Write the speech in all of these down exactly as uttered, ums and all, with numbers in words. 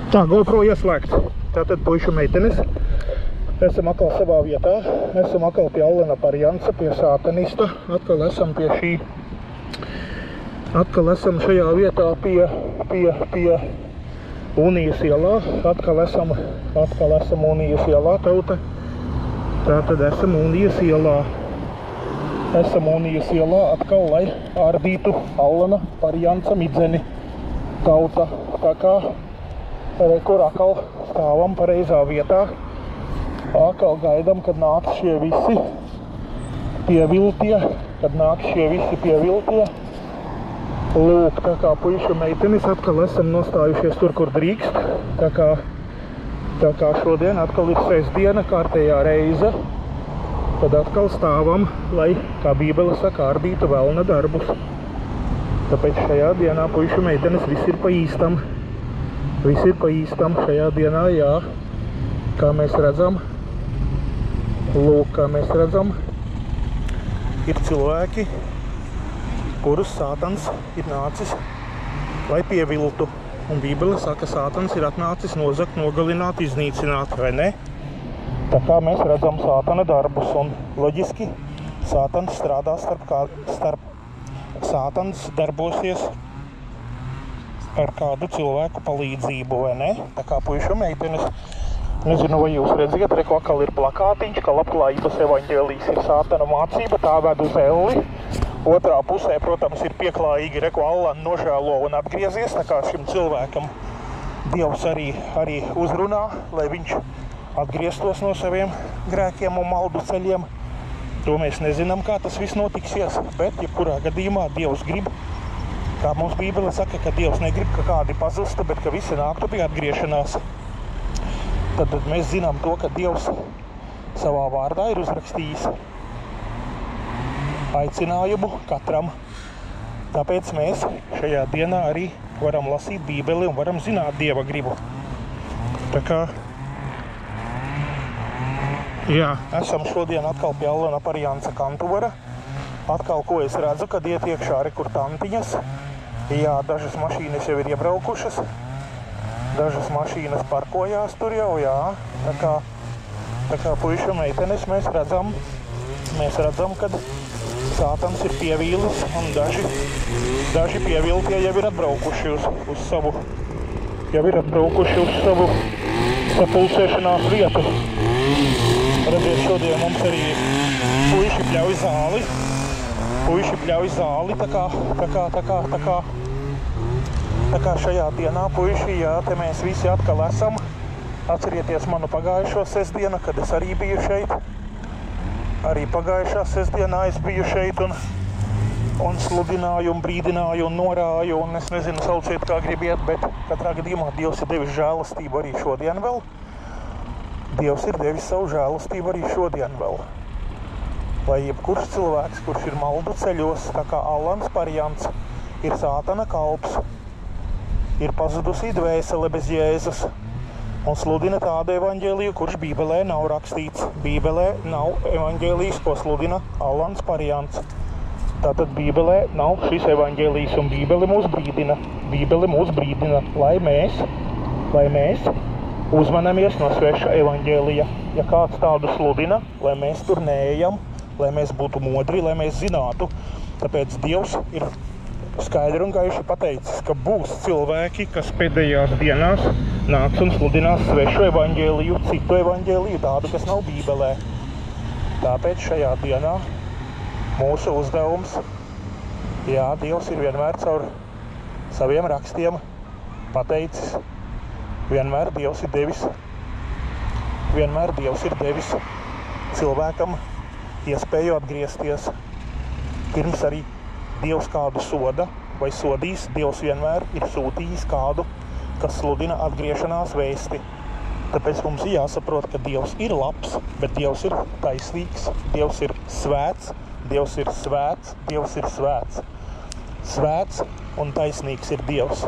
Tā, GoPro ieslēgts. Tātad puišu meitenes. Esam atkal savā vietā. Esam atkal pie Allena Parianca, pie sātanista. Atkal esam pie šī. Atkal esam šajā vietā pie, pie, pie Unijas ielā. Atkal esam, atkal esam Unijas ielā, tauta. Tātad esam Unijas ielā. Esam Unijas ielā atkal, lai ārdītu Allena Parianca midzeni. Tauta. Tā kā kur atkal stāvam pareizā vietā. Atkal gaidam, kad nāks šie visi pieviltie, kad nāks šie visi pieviltie. Lūk, tā kā puišu meitenis atkal esam nostājušies tur, kur drīkst. Tā kā, tā kā šodien atkal ir sestdiena, kārtējā reize. Tad atkal stāvam, lai, kā Bībele saka, ārdītu velna darbus. Tāpēc šajā dienā puišu meitenes viss ir pa īstam. Viss ir pa īstam šajā dienā, jā, kā mēs redzam. Lūk, kā mēs redzam, ir cilvēki, kurus sātans ir nācis, lai pieviltu. Un Bībele saka, sātans ir atnācis nozakt, nogalināt, iznīcināt, vai ne? Tā kā mēs redzam sātana darbus, un loģiski sātans strādā starp, kā, starp sātans darbosies ar kādu cilvēku palīdzību, vai ne? Tā kā puišu meitenes, nezinu, vai jūs redziet, reku atkal ir plakātiņš, ka labklājības evaņģēlijs ir sātana mācība, tā ved uz elli. Otrā pusē, protams, ir pieklājīgi, reku Allena nožēlo un atgriezies, tā kā šim cilvēkam Dievs arī, arī uzrunā, lai viņš atgrieztos no saviem grēkiem un maldu ceļiem. To mēs nezinām, kā tas viss notiksies, bet, ja kurā gadījumā Dievs grib, kā mums Bībele saka, ka Dievs negrib, ka kādi pazustu, bet ka visi nāktu pie atgriešanās. Tad mēs zinām to, ka Dievs savā vārdā ir uzrakstījis aicinājumu katram. Tāpēc mēs šajā dienā arī varam lasīt Bībeli un varam zināt Dieva gribu. Tā kā, jā, esam šodien atkal pie Allena Parianca kantuvara. Atkal, ko es redzu, kad iet iekšā re kur tantiņas. Jā, dažas mašīnas jau ir iebraukušas, dažas mašīnas parkojās tur jau, jā. Tā kā, tā kā puišu meitenes mēs redzam, mēs redzam, kad sātans ir pievīlis un daži, daži pieviltie jau ir atbraukuši uz, uz savu, jau ir atbraukuši uz savu sapulcēšanās vietu. Redziet, šodien mums arī puiši pļauj zāli. Puiši pļauj zāli, tā kā, tā kā, tā kā, tā kā, tā kā šajā dienā puiši, jā, te mēs visi atkal esam. Atcerieties manu pagājušo sestdienu, kad es arī biju šeit. Arī pagājušā sestdienā es biju šeit un, un sludināju un brīdināju un norāju, un es nezinu, sauciet kā gribiet, bet katrā gadījumā Dievs ir devis žēlastību arī šodien vēl. Dievs ir devis savu žēlastību arī šodien vēl. Lai jebkurš cilvēks, kurš ir maldu ceļos, tā kā Allens Pariants, ir sātana kalps, ir pazudusī dvēsele bez Jēzus un sludina tādu evaņģēliju, kurš Bībelē nav rakstīts. Bībelē nav evaņģēlijs, ko sludina Allens Pariants. Tātad Bībelē nav šis evaņģēlijs, un Bībele mūs brīdina. Bībele mūs brīdina, lai mēs, lai mēs uzmanamies no sveša evaņģēlija. Ja kāds tādu sludina, lai mēs tur neejam, lai mēs būtu modri, lai mēs zinātu. Tāpēc Dievs ir skaidri un gaiši pateicis, ka būs cilvēki, kas pēdējās dienās nāks un sludinās svešu evaņģēliju, citu evaņģēliju, tādu, kas nav Bībelē. Tāpēc šajā dienā mūsu uzdevums, jā, Dievs ir vienmēr caur saviem rakstiem pateicis, vienmēr Dievs ir devis, vienmēr Dievs ir devis cilvēkam iespēju atgriezties. Pirms arī Dievs kādu soda vai sodīs, Dievs vienmēr ir sūtījis kādu, kas sludina atgriešanās vēsti. Tāpēc mums ir jāsaprot, ka Dievs ir labs, bet Dievs ir taisnīgs, Dievs ir svēts, Dievs ir svēts, Dievs ir svēts. Svēts un taisnīgs ir Dievs.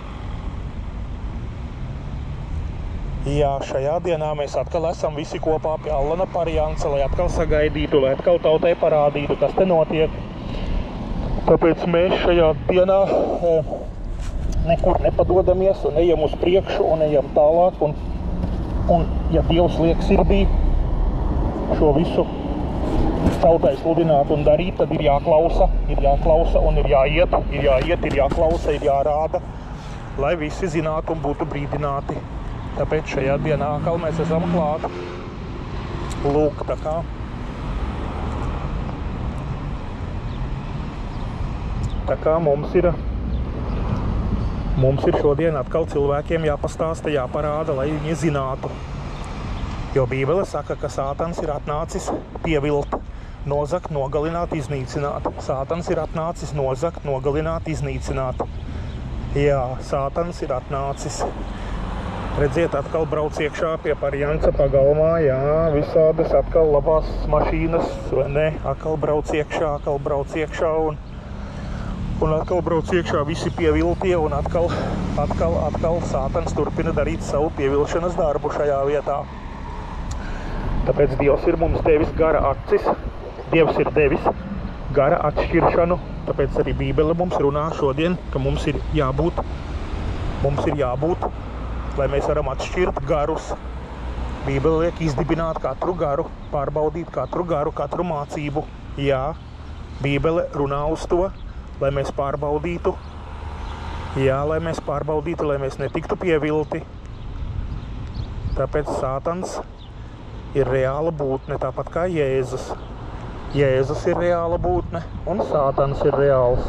Jā, šajā dienā mēs atkal esam visi kopā pie Allena Parianca, lai atkal sagaidītu, lai atkal tautai parādītu, kas te notiek. Tāpēc mēs šajā dienā nekur nepadodamies un ejam uz priekšu un ejam tālāk. Un, un ja Dievs liek sirdī šo visu tautai sludināt un darīt, tad ir jāklausa, ir jāklausa un ir jāiet, ir jāiet, ir jāklausa, ir jārāda, lai visi zinātu un būtu brīdināti. Tāpēc šajā dienā atkal mēs esam klāt. Lūk, tā kā. Tā kā mums ir, mums ir šodien atkal cilvēkiem jāpastāsta, jāparāda, lai viņi zinātu. Jo Bībele saka, ka Sātans ir atnācis pievilt, nozakt, nogalināt, iznīcināt. Sātans ir atnācis nozakt, nogalināt, iznīcināt. Jā, Sātans ir atnācis. Redziet, atkal brauc iekšā pie Parianca pagalmā, jā, visādas atkal labās mašīnas, vai ne? Atkal brauc iekšā, atkal brauc iekšā un, un atkal brauc iekšā visi pieviltie un atkal, atkal, atkal Sātans turpina darīt savu pievilšanas darbu šajā vietā. Tāpēc Dievs ir mums devis gara acis, Dievs ir devis gara atšķiršanu, tāpēc arī Bībele mums runā šodien, ka mums ir jābūt, mums ir jābūt, lai mēs varam atšķirt garus. Bībele liek izdibināt katru garu, pārbaudīt katru garu, katru mācību. Jā, Bībele runā uz to, lai mēs pārbaudītu, jā, lai mēs pārbaudītu, lai mēs netiktu pievilti. Tāpēc Sātans ir reāla būtne, tāpat kā Jēzus. Jēzus ir reāla būtne un Sātans ir reāls.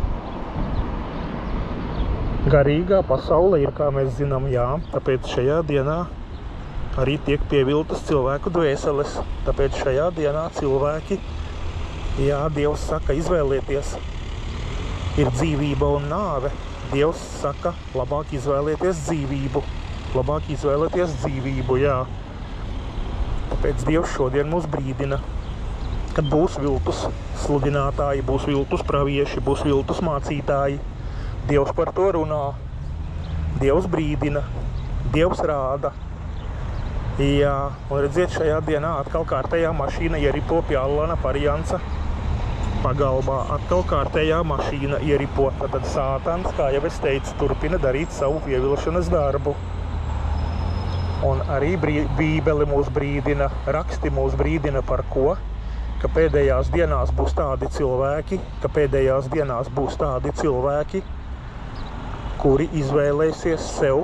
Garīgā pasaule ir, kā mēs zinām, jā, tāpēc šajā dienā arī tiek pieviltas cilvēku dvēseles. Tāpēc šajā dienā cilvēki, jā, Dievs saka, izvēlieties. Ir dzīvība un nāve. Dievs saka, labāk izvēlieties dzīvību. Labāk izvēlieties dzīvību, jā. Tāpēc Dievs šodien mūs brīdina, kad būs viltus sludinātāji, būs viltus pravieši, būs viltus mācītāji. Dievs par to runā, Dievs brīdina, Dievs rāda. Jā, un redziet, šajā dienā atkal kārtējā mašīna ieripo pie Allana Parianca pagalbā. Atkal kārtējā mašīna ieripo, tad Sātans, kā jau es teicu, turpina darīt savu pievilšanas darbu. Un arī Bībele mūs brīdina, raksti mūs brīdina par ko? Ka pēdējās dienās būs tādi cilvēki, ka pēdējās dienās būs tādi cilvēki, kuri izvēlēsies sev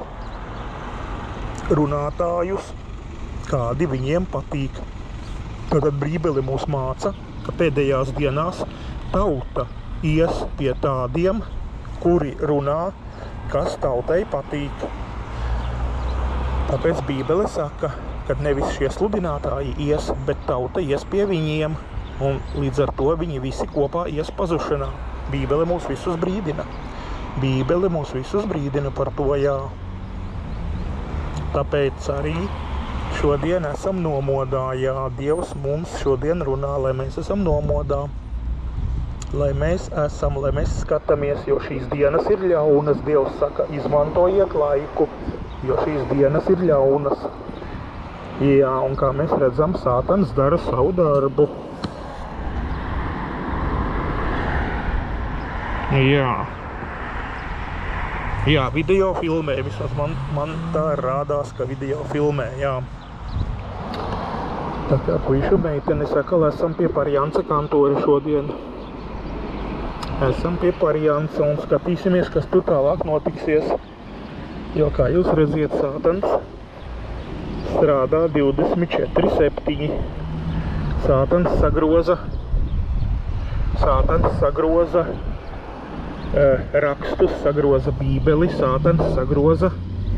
runātājus, kādi viņiem patīk. Tad Bībele mūs māca, ka pēdējās dienās tauta ies pie tādiem, kuri runā, kas tautai patīk. Tāpēc Bībele saka, ka nevis šie sludinātāji ies, bet tauta ies pie viņiem, un līdz ar to viņi visi kopā ies pazušanā. Bībele mūs visus brīdina. Bībele mūs visus brīdina par to, jā. Tāpēc arī šodien esam nomodā, jā. Dievs mums šodien runā, lai mēs esam nomodā. Lai mēs esam, lai mēs skatāmies, jo šīs dienas ir ļaunas. Dievs saka, izmantojiet laiku, jo šīs dienas ir ļaunas. Jā, un kā mēs redzam, Sātans dara savu darbu. Jā. Jā, video filmē, vismaz man, man tā rādās, ka video filmē, jā. Tā kā puišu meitenes, atkal esam pie Parianca kantora šodien. Esam pie Parianca un skatīsimies, kas tur tālāk notiksies. Jo, kā jūs redziet, Sātans strādā divdesmit četri septiņi. Sātans sagroza, Sātans sagroza eh, rakstus, sagroza Bībeli, Sātans sagroza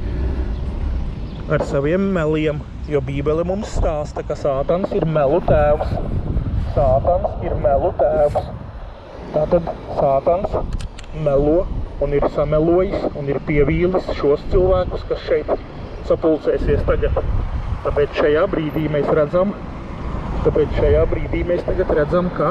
ar saviem meliem, jo Bībele mums stāsta, ka Sātans ir melu tēvs. Sātans ir melu tēvs. Tātad Sātans melo un ir samelojis un ir pievīlis šos cilvēkus, kas šeit sapulcēsies tagad. Tāpēc šajā brīdī mēs redzam, tāpēc šajā brīdī mēs tagad redzam, ka,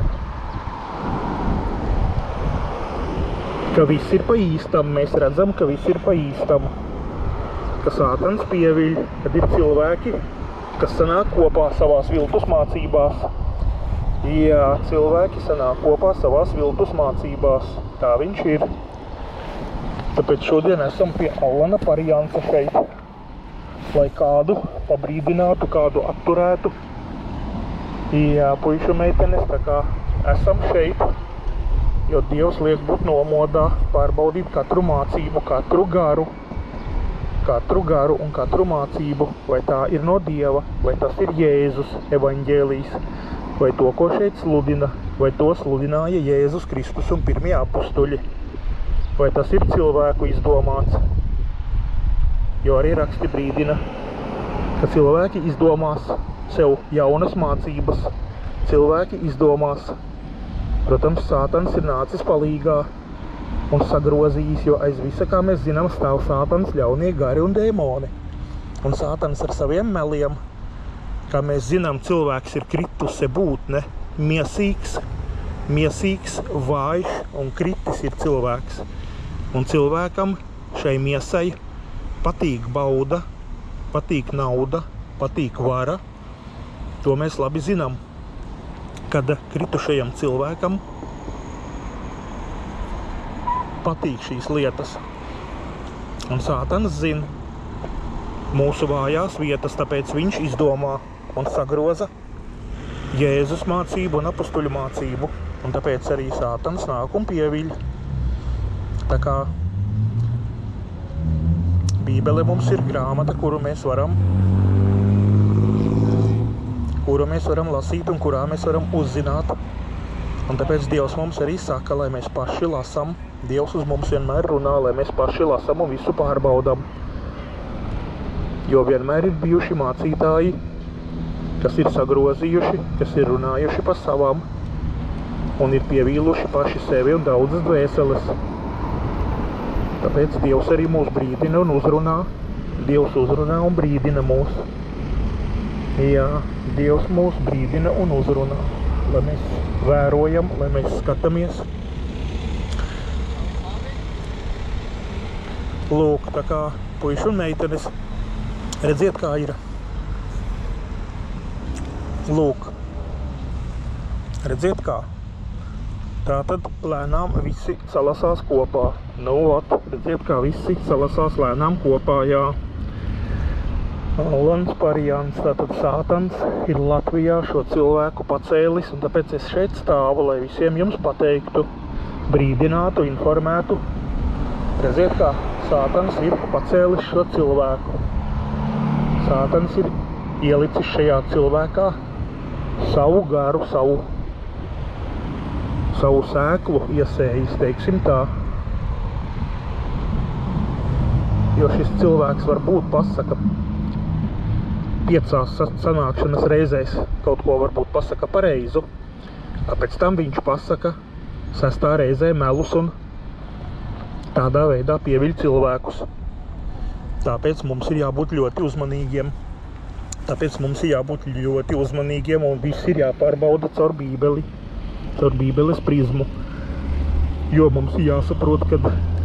ka viss ir pa īstam. Mēs redzam, ka viss ir pa īstam. Ka Sātans pieviļ, kad ir cilvēki, kas sanāk kopā savās viltus mācībās. Jā, cilvēki sanāk kopā savās viltus mācībās. Tā viņš ir. Tāpēc šodien esam pie Allana Pariansa šeit, lai kādu pabrīdinātu, kādu atturētu. Jā, puišu meitenes, tā kā esam šeit, jo Dievs liek būt nomodā, pārbaudīt katru mācību, katru garu, katru garu un katru mācību, vai tā ir no Dieva, vai tas ir Jēzus evaņģēlijs, vai to, ko šeit sludina, vai to sludināja Jēzus Kristus un pirmie apustuļi, vai tas ir cilvēku izdomāts, jo arī raksti brīdina, ka cilvēki izdomās sev jaunas mācības, cilvēki izdomās. Protams, Sātans ir nācis palīgā un sagrozījis, jo aiz visa, kā mēs zinām, stāv Sātans ļaunie gari un dēmoni. Un Sātans ar saviem meliem, kā mēs zinām, cilvēks ir krituse būtne, miesīgs, miesīgs, vājš un kritis ir cilvēks. Un cilvēkam šai miesai patīk bauda, patīk nauda, patīk vara. To mēs labi zinām, kad kritušajam cilvēkam patīk šīs lietas. Un Sātans zina mūsu vājās vietas, tāpēc viņš izdomā un sagroza Jēzus mācību un apustuļu mācību. Un tāpēc arī Sātans nāk un pieviļ. Tā kā Bībele mums ir grāmata, kuru mēs varam kuru mēs varam lasīt un kurā mēs varam uzzināt. Un tāpēc Dievs mums arī saka, lai mēs paši lasam. Dievs uz mums vienmēr runā, lai mēs paši lasam un visu pārbaudam. Jo vienmēr ir bijuši mācītāji, kas ir sagrozījuši, kas ir runājuši pa savām un ir pievīluši paši sevi un daudzas dvēseles. Tāpēc Dievs arī mūs brīdina un uzrunā. Dievs uzrunā un brīdina mūs. Jā, Dievs mūs brīdina un uzrunā, lai mēs vērojam, lai mēs skatāmies. Lūk, tā kā puiši un meitenes, redziet, kā ir. Lūk, redziet, kā. Tātad lēnām visi salasās kopā. Nu, ot, redziet, kā visi salasās lēnām kopā, jā. Allans Parians, tātad Sātans ir Latvijā šo cilvēku pacēlis, un tāpēc es šeit stāvu, lai visiem jums pateiktu, brīdinātu, informētu. Redziet, kā Sātans ir pacēlis šo cilvēku. Sātans ir ielicis šajā cilvēkā savu garu, savu savu sēklu iesējis, teiksim tā. Jo šis cilvēks varbūt pasaka piecās sanākšanas reizēs, kaut ko varbūt pasaka pareizu, pēc tam viņš pasaka sestā reizē melus un tādā veidā pieviļ cilvēkus. Tāpēc mums ir jābūt ļoti uzmanīgiem. Tāpēc mums ir jābūt ļoti uzmanīgiem un viss ir jāpārbauda caur Bībeli. Caur Bībeles prizmu, jo mums ir jāsaprot, ka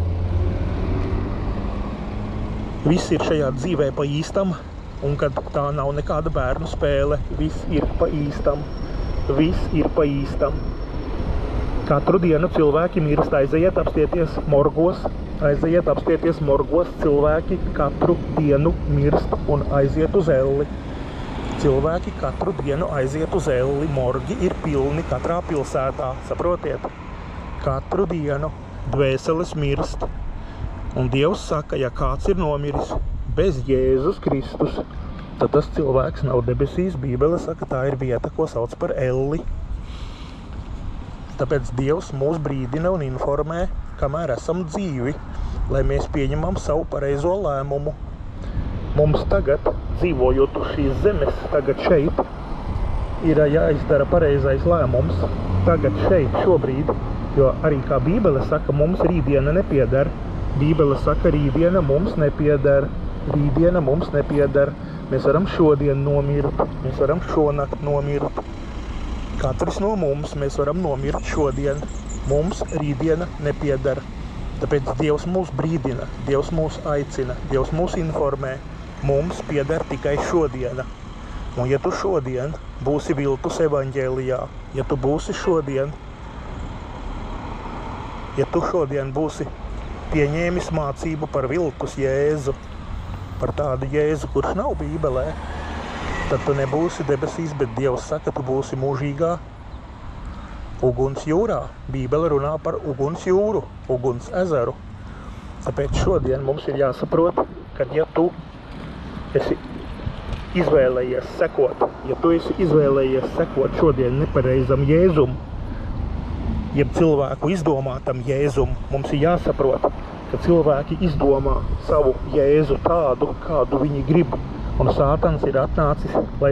viss ir šajā dzīvē pa īstam, un kad tā nav nekāda bērnu spēle, viss ir pa īstam, viss ir pa īstam. Katru dienu cilvēki mirst, aiziet apstieties morgos, aiziet apstieties morgos, cilvēki katru dienu mirst un aiziet uz elli. Cilvēki katru dienu aiziet uz elli, morgi ir pilni katrā pilsētā, saprotiet? Katru dienu dvēseles mirst. Un Dievs saka, ja kāds ir nomiris bez Jēzus Kristus, tad tas cilvēks nav debesīs. Bībele saka, tā ir vieta, ko sauc par elli. Tāpēc Dievs mūs brīdina un informē, kamēr esam dzīvi, lai mēs pieņemam savu pareizo lēmumu. Mums tagad, dzīvojot uz šīs zemes, tagad šeit, ir jāizdara pareizais lēmums. Tagad šeit, šobrīd, jo arī kā Bībele saka, mums rītdiena nepieder. Bībele saka, rītdiena mums nepieder. Rītdiena mums nepieder. Mēs varam šodien nomirt, mēs varam šonakt nomirt. Katrs no mums mēs varam nomirt šodien. Mums rītdiena nepieder. Tāpēc Dievs mūs brīdina, Dievs mūs aicina, Dievs mūs informē. Mums pieder tikai šodiena. Un ja tu šodien būsi viltus evaņģēlijā, ja tu būsi šodien, ja tu šodien būsi pieņēmis mācību par viltus Jēzu, par tādu Jēzu, kurš nav Bībelē, tad tu nebūsi debesīs, bet Dievs saka, tu būsi mūžīgā uguns jūrā. Bībele runā par uguns jūru, uguns ezeru. Tāpēc šodien mums ir jāsaprot, ka ja tu esi izvēlējies sekot, ja tu esi izvēlējies sekot šodien nepareizam Jēzum, jeb cilvēku izdomātam Jēzum, mums ir jāsaprot, ka cilvēki izdomā savu Jēzu tādu, kādu viņi grib. Un Sātans ir atnācis, lai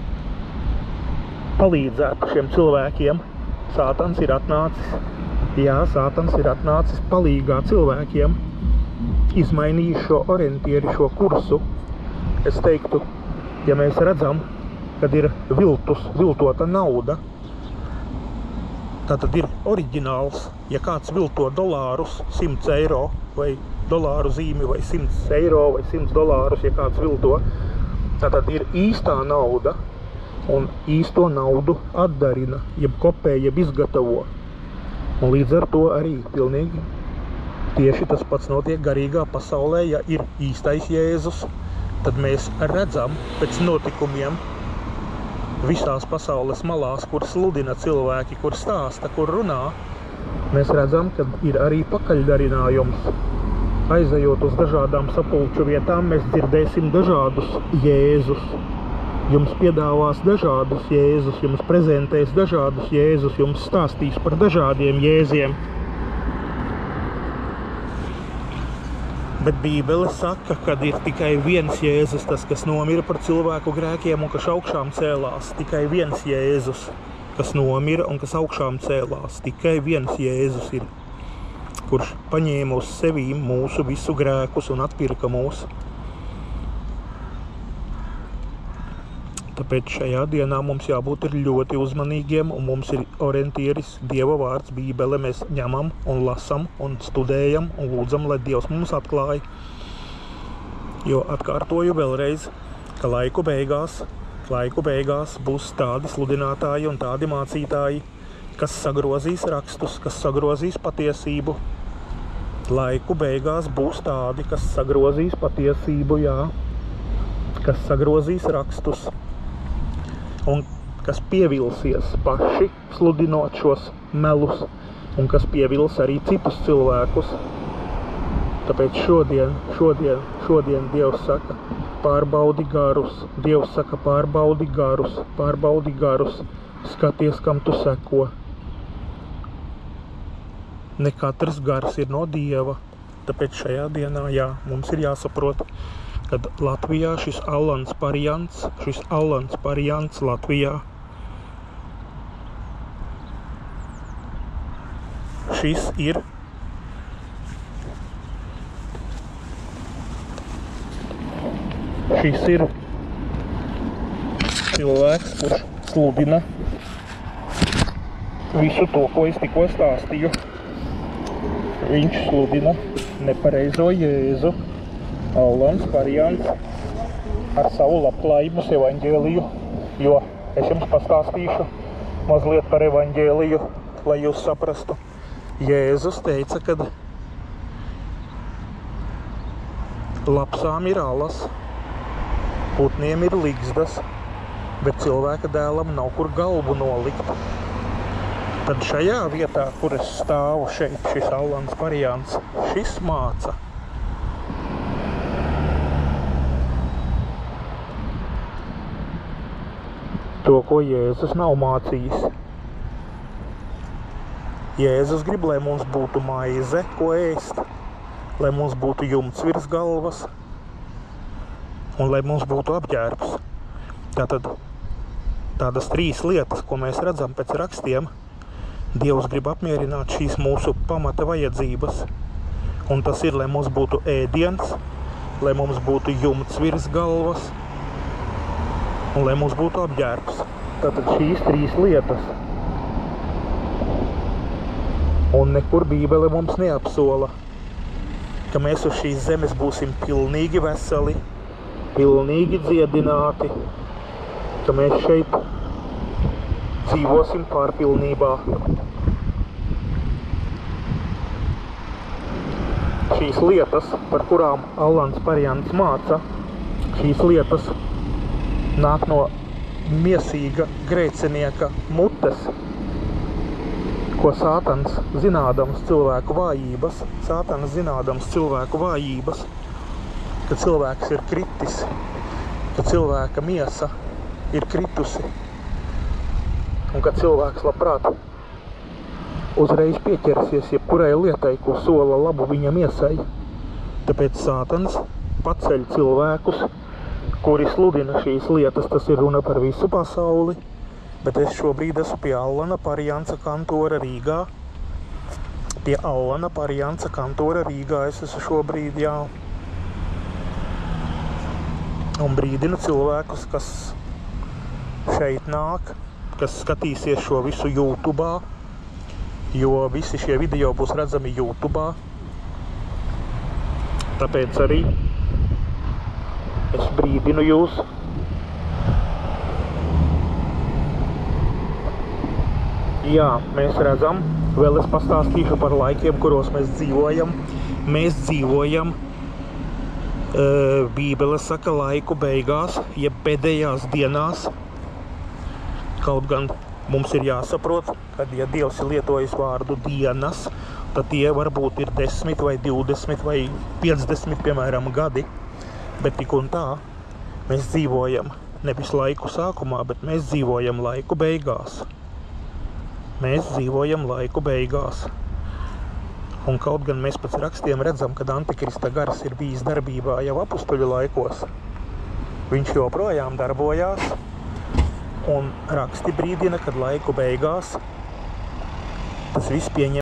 palīdzētu šiem cilvēkiem. Sātans ir atnācis, jā, Sātans ir atnācis palīgā cilvēkiem, izmainījis šo orientieri, šo kursu. Es teiktu, ja mēs redzam, kad ir viltus, viltota nauda, tātad ir oriģināls, ja kāds vilto dolārus, simts eiro vai dolāru zīmi vai simts eiro vai simts dolārus, ja kāds vilto, tātad ir īstā nauda un īsto naudu atdarina, jeb kopē, jeb izgatavo. Un līdz ar to arī pilnīgi tieši tas pats notiek garīgā pasaulē, ja ir īstais Jēzus, tad mēs redzam pēc notikumiem visās pasaules malās, kur sludina cilvēki, kur stāsta, kur runā, mēs redzam, ka ir arī pakaļdarinājums. Aizejot uz dažādām sapulču vietām, mēs dzirdēsim dažādus Jēzus. Jums piedāvās dažādus Jēzus, jums prezentēs dažādus Jēzus, jums stāstīs par dažādiem Jēziem. Bet Bībele saka, kad ir tikai viens Jēzus, tas, kas nomira par cilvēku grēkiem un kas augšām cēlās. Tikai viens Jēzus, kas nomira un kas augšām cēlās. Tikai viens Jēzus ir, kurš paņēma uz sevīm mūsu visu grēkus un atpirka mūs. Tāpēc šajā dienā mums jābūt ir ļoti uzmanīgiem un mums ir orientieris Dieva vārds, Bībele. Mēs ņemam un lasam un studējam un lūdzam, lai Dievs mums atklāja. Jo atkārtoju vēlreiz, ka laiku beigās, laiku beigās būs tādi sludinātāji un tādi mācītāji, kas sagrozīs rakstus, kas sagrozīs patiesību. Laiku beigās būs tādi, kas sagrozīs patiesību, jā, kas sagrozīs rakstus. Un kas pievilsies paši sludinot šos melus, un kas pievils arī citus cilvēkus. Tāpēc šodien, šodien, šodien Dievs saka, pārbaudi garus, Dievs saka, pārbaudi garus, pārbaudi garus, skaties, kam tu seko. Ne katrs gars ir no Dieva, tāpēc šajā dienā, jā, mums ir jāsaprot, kad Latvijā šis Allans Pariants, šis Allans Pariants Latvijā, šis ir šis ir cilvēks, kurš sludina visu to, ko es tikko stāstīju. Viņš sludina nepareizo Jēzu. Allans Pariants ar savu labklājības evaņģēliju, jo es jums pastāstīšu mazliet par evaņģēliju, lai jūs saprastu. Jēzus teica, kad lapsām ir alas, putniem ir ligzdas, bet cilvēka dēlam nav kur galvu nolikt. Tad šajā vietā, kur es stāvu šeit, šis Allans Pariants, šis māca, to, ko Jēzus nav mācījis. Jēzus grib, lai mums būtu maize, ko ēst, lai mums būtu jumts virs galvas un lai mums būtu apģērbs. Tātad tādas trīs lietas, ko mēs redzam pēc rakstiem, Dievs grib apmierināt šīs mūsu pamata vajadzības. Un tas ir, lai mums būtu ēdiens, lai mums būtu jumts virs galvas un lai mums būtu apģērbs. Tātad šīs trīs lietas. Un nekur Bībele mums neapsola, ka mēs uz šīs zemes būsim pilnīgi veseli, pilnīgi dziedināti, ka mēs šeit dzīvosim pārpilnībā. šīs lietas, par kurām Allans Parijants māca, šīs lietas nāk no miesīga grēcinieka mutes, ko Sātans zinādams cilvēku vājības, Sātans zinādams cilvēku vājības, ka cilvēks ir kritis, ka cilvēka miesa ir kritusi un ka cilvēks labprāt uzreiz pieķersies jebkurai lietai, ko sola labu viņa miesai. Tāpēc Sātans paceļ cilvēkus, kuri sludina šīs lietas, tas ir runa par visu pasauli, bet es šobrīd esmu pie Allana Parijanta kantora Rīgā. Pie Allana Parijanta kantora Rīgā es esmu šobrīd, jā. Un brīdinu cilvēkus, kas šeit nāk, kas skatīsies šo visu YouTube'ā, jo visi šie video būs redzami YouTube'ā. Tāpēc arī es brīdinu jūs. Jā, mēs redzam, vēl es pastāstīšu par laikiem, kuros mēs dzīvojam. Mēs dzīvojam, uh, Bībele saka, laiku beigās, jeb pēdējās dienās. Kaut gan mums ir jāsaprot, kad ja Dievs ir lietojis vārdu dienas, tad tie varbūt ir desmit vai divdesmit vai piecdesmit, piemēram, gadi. Bet tik un tā, mēs dzīvojam nevis laiku sākumā, bet mēs dzīvojam laiku beigās. Mēs dzīvojam laiku beigās. Un kaut gan mēs pēc rakstiem redzam, kad Antikrista gars ir bijis darbībā jau apustuļu laikos, viņš joprojām darbojās, un raksti brīdina, kad laiku beigās tas viss pieņem